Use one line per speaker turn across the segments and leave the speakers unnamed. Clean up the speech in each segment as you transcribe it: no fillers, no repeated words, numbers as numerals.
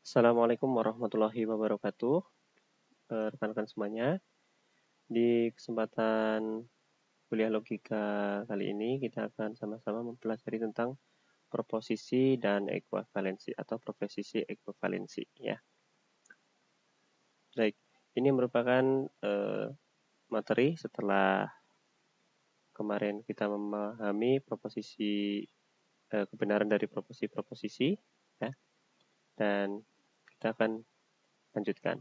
Assalamualaikum warahmatullahi wabarakatuh, rekan-rekan semuanya. Di kesempatan kuliah logika kali ini, kita akan sama-sama mempelajari tentang proposisi dan ekuivalensi atau proposisi ekuivalensi. Ya. Baik, ini merupakan materi setelah kemarin kita memahami proposisi kebenaran dari proposisi-proposisi, ya. Dan kita akan lanjutkan.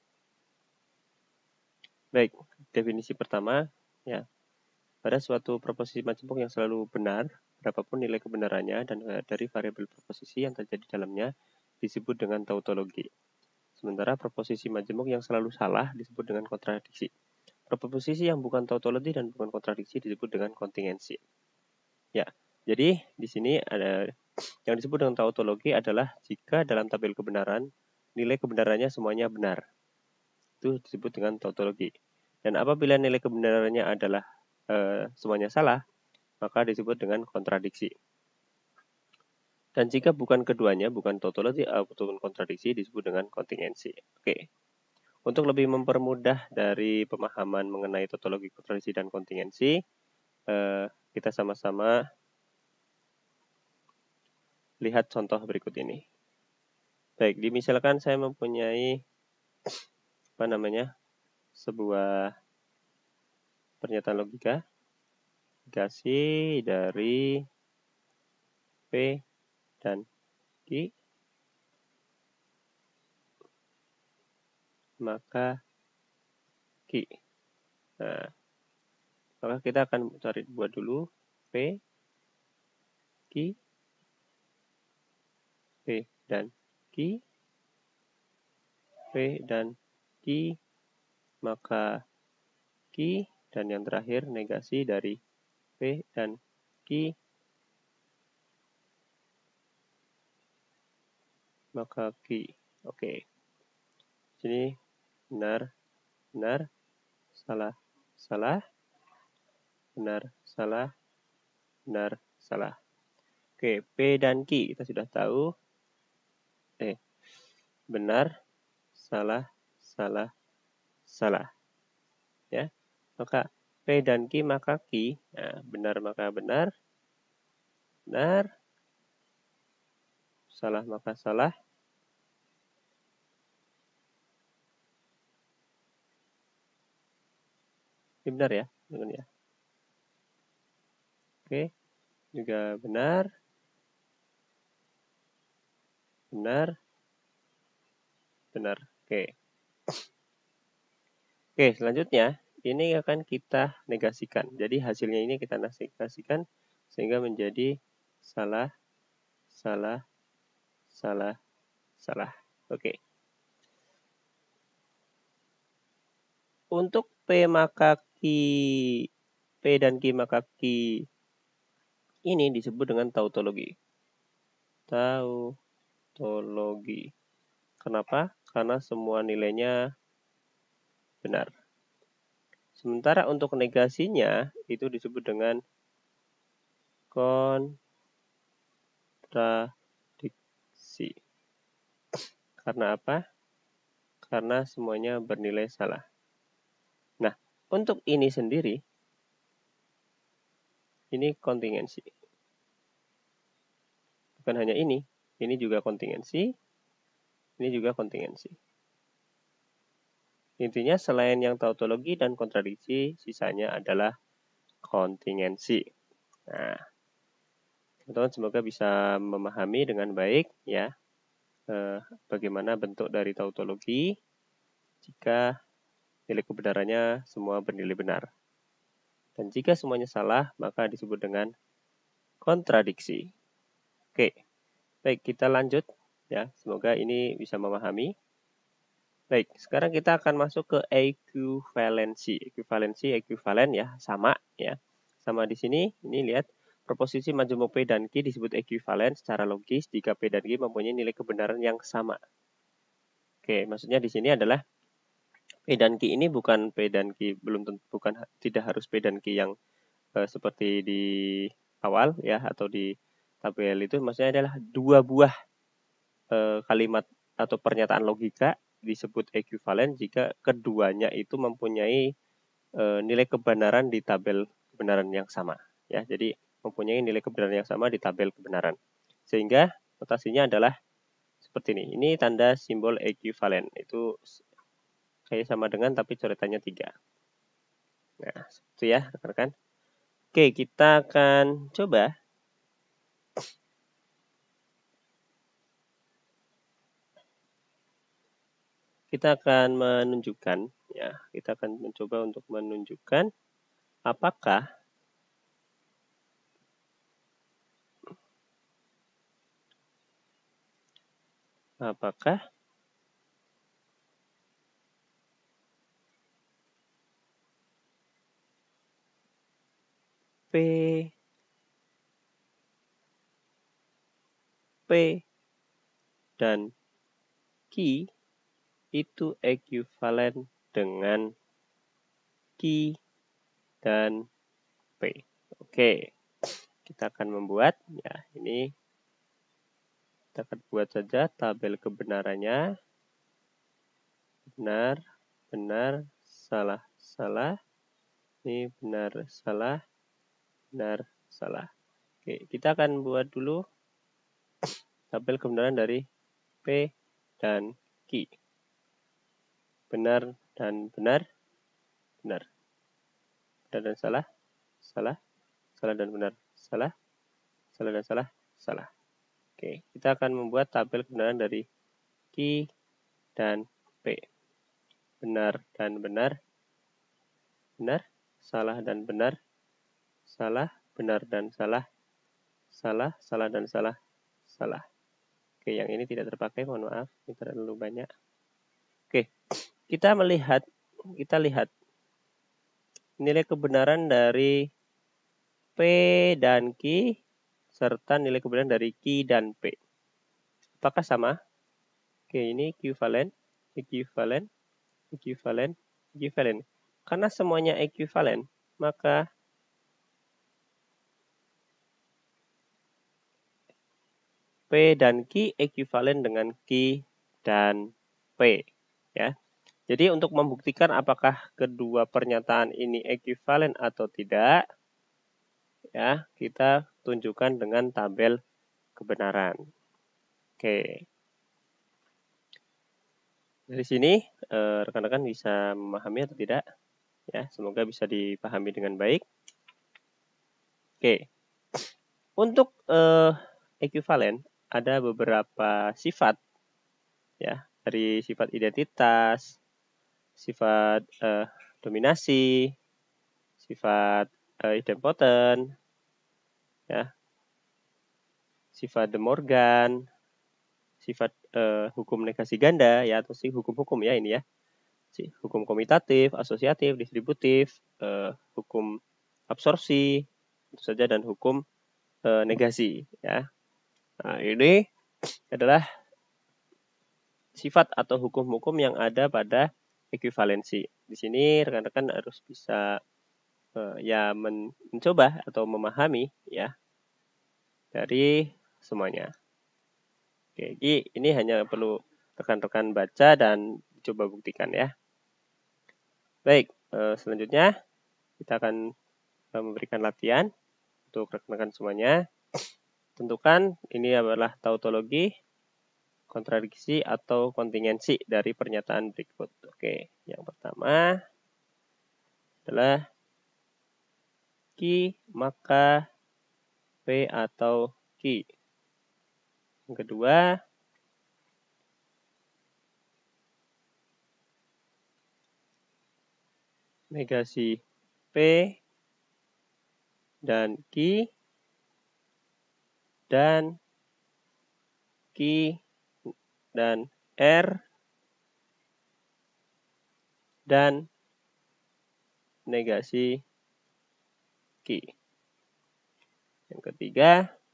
Baik, definisi pertama, ya. Pada suatu proposisi majemuk yang selalu benar, berapapun nilai kebenarannya dan dari variabel proposisi yang terjadi dalamnya disebut dengan tautologi. Sementara proposisi majemuk yang selalu salah disebut dengan kontradiksi. Proposisi yang bukan tautologi dan bukan kontradiksi disebut dengan kontingensi. Ya, jadi di sini ada yang disebut dengan tautologi adalah jika dalam tabel kebenaran nilai kebenarannya semuanya benar. Itu disebut dengan tautologi. Dan apabila nilai kebenarannya adalah semuanya salah, maka disebut dengan kontradiksi. Dan jika bukan keduanya, bukan tautologi ataupun kontradiksi, disebut dengan kontingensi. Oke. Untuk lebih mempermudah dari pemahaman mengenai tautologi, kontradiksi, dan kontingensi, kita sama-sama lihat contoh berikut ini. Baik, misalkan saya mempunyai sebuah pernyataan logika dikasih dari P dan Q, maka Q. Nah, maka kita akan buat dulu P, Q, P dan Q, P dan Q, maka Q, dan yang terakhir negasi dari P dan Q, maka Q. Oke. Sini benar, benar, salah, salah, benar, salah, benar, salah. Oke, P dan Q kita sudah tahu. Benar, salah, salah, salah. Ya. Maka P dan Q maka Q. Nah, benar maka benar. Benar. Salah maka salah. Ini benar ya, teman ya. Oke, juga benar. Benar. Benar. Oke. Oke, selanjutnya ini akan kita negasikan. Jadi hasilnya ini kita negasikan sehingga menjadi salah, salah, salah, salah. Oke. Untuk P maka Q, P dan Q maka Q ini disebut dengan tautologi. Tautologi. Kenapa? Karena semua nilainya benar. Sementara untuk negasinya itu disebut dengan kontradiksi. Karena apa? Karena semuanya bernilai salah. Nah, untuk ini sendiri, ini kontingensi. Bukan hanya ini juga kontingensi, ini juga kontingensi. Intinya selain yang tautologi dan kontradiksi, sisanya adalah kontingensi. Nah, teman-teman semoga bisa memahami dengan baik ya bagaimana bentuk dari tautologi jika nilai kebenarannya semua bernilai benar. Dan jika semuanya salah, maka disebut dengan kontradiksi. Oke, baik kita lanjut ya. Semoga ini bisa memahami. Baik, sekarang kita akan masuk ke ekuivalensi. Ekuivalen ya, sama ya. Sama di sini, ini lihat proposisi majemuk P dan Q disebut ekuivalen secara logis jika P dan Q mempunyai nilai kebenaran yang sama. Oke, maksudnya di sini adalah P dan Q ini bukan P dan Q tidak harus P dan Q yang seperti di awal ya atau di tabel itu, maksudnya adalah dua buah kalimat atau pernyataan logika disebut ekuivalen jika keduanya itu mempunyai nilai kebenaran di tabel kebenaran yang sama. Ya, jadi mempunyai nilai kebenaran yang sama di tabel kebenaran. Sehingga notasinya adalah seperti ini. Ini tanda simbol ekuivalen. Itu kayak sama dengan tapi coretannya 3. Nah, seperti ya rekan-rekan. Oke, kita akan coba. Kita akan menunjukkan, ya, kita akan mencoba untuk menunjukkan apakah P dan Q itu ekuivalen dengan Q dan P. Oke, kita akan membuat, ya ini kita akan buat saja tabel kebenarannya. Benar, benar, salah, salah. Ini benar, salah, benar, salah. Oke, kita akan buat dulu tabel kebenaran dari P dan Q. Benar dan benar, benar. Benar dan salah, salah. Salah dan benar, salah. Salah dan salah, salah. Oke, kita akan membuat tabel kebenaran dari Q dan P. Benar dan benar, benar. Salah dan benar, salah. Benar dan salah, salah. Salah dan salah, salah. Oke, yang ini tidak terpakai, mohon maaf, ini terlalu banyak. Oke, kita lihat nilai kebenaran dari P dan Q serta nilai kebenaran dari Q dan P. Apakah sama? Oke, ini ekuivalen, ekuivalen, ekuivalen, ekuivalen. Karena semuanya ekuivalen, maka P dan Q ekuivalen dengan Q dan P. Ya. Jadi untuk membuktikan apakah kedua pernyataan ini ekuivalen atau tidak, ya kita tunjukkan dengan tabel kebenaran. Oke. Dari sini rekan-rekan bisa memahami atau tidak? Ya, semoga bisa dipahami dengan baik. Oke. Untuk ekuivalen ada beberapa sifat, ya, dari sifat identitas, sifat dominasi, sifat idempotent, ya, sifat De Morgan, sifat hukum negasi ganda, ya, atau si hukum-hukum ya ini ya, si hukum komitatif, asosiatif, distributif, hukum absorpsi, itu saja, dan hukum negasi, ya. Nah, ini adalah sifat atau hukum-hukum yang ada pada ekuivalensi. Di sini rekan-rekan harus bisa ya mencoba atau memahami ya dari semuanya. Oke, jadi ini hanya perlu rekan-rekan baca dan coba buktikan ya. Baik, selanjutnya kita akan memberikan latihan untuk rekan-rekan semuanya. Tentukan ini adalah tautologi, kontradiksi, atau kontingensi dari pernyataan berikut. Oke, yang pertama adalah Q maka P atau Q. Yang kedua, negasi P dan Q dan Q dan R dan negasi Q. Yang ketiga,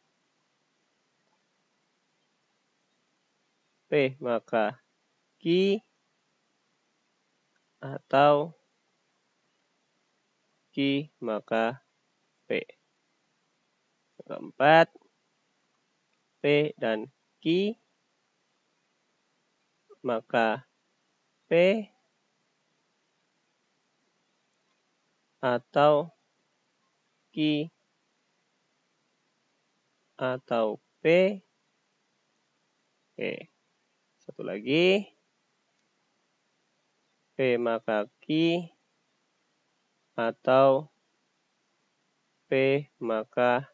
P maka Q atau Q maka P. Yang keempat, P dan Q maka P atau Q atau P. Oke. Satu lagi. P maka Q atau P maka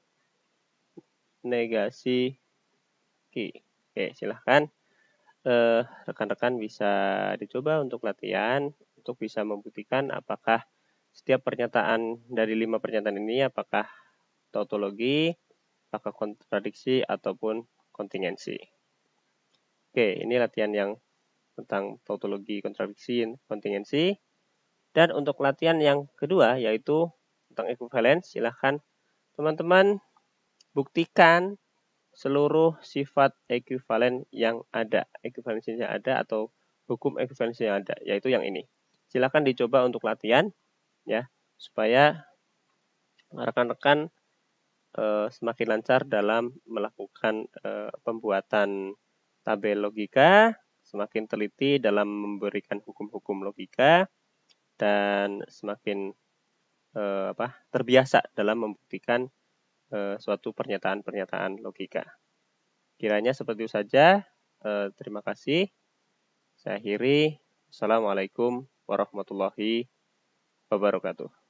negasi Q. Oke, silahkan rekan-rekan bisa dicoba untuk latihan, untuk bisa membuktikan apakah setiap pernyataan dari 5 pernyataan ini apakah tautologi, apakah kontradiksi, ataupun kontingensi. Oke, ini latihan yang tentang tautologi, kontradiksi, kontingensi. Dan untuk latihan yang kedua, yaitu tentang equivalence, silahkan teman-teman buktikan seluruh sifat ekuivalen yang ada. Ekuivalensinya ada atau hukum ekuivalensinya ada, yaitu yang ini. Silahkan dicoba untuk latihan, ya, supaya rekan-rekan semakin lancar dalam melakukan pembuatan tabel logika, semakin teliti dalam memberikan hukum-hukum logika, dan semakin terbiasa dalam membuktikan suatu pernyataan-pernyataan logika. Kiranya seperti itu saja. Terima kasih. Saya akhiri. Assalamualaikum warahmatullahi wabarakatuh.